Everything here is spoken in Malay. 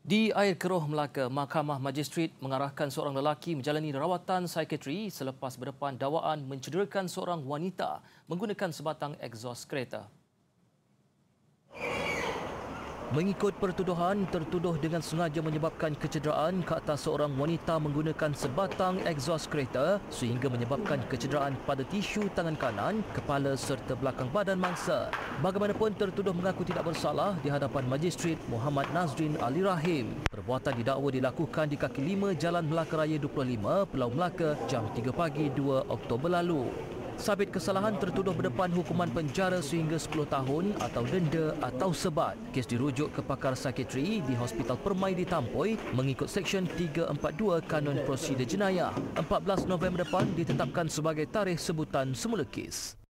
Di Air Keroh, Melaka, Mahkamah Majistret mengarahkan seorang lelaki menjalani rawatan psikiatri selepas berdepan dakwaan mencederakan seorang wanita menggunakan sebatang egsos kereta. Mengikut pertuduhan, tertuduh dengan sengaja menyebabkan kecederaan ke atas seorang wanita menggunakan sebatang egsos kereta sehingga menyebabkan kecederaan pada tisu tangan kanan, kepala serta belakang badan mangsa. Bagaimanapun, tertuduh mengaku tidak bersalah di hadapan Majistret Muhammad Nazrin Ali Rahim. Perbuatan didakwa dilakukan di kaki 5 Jalan Melaka Raya 25, Pulau Melaka, jam 3 pagi 2 Oktober lalu. Sabit kesalahan, tertuduh berdepan hukuman penjara sehingga 10 tahun atau denda atau sebat. Kes dirujuk ke pakar psikiatri di Hospital Permai di Tampoi mengikut Seksyen 342 Kanun Prosedur Jenayah. 14 November depan ditetapkan sebagai tarikh sebutan semula kes.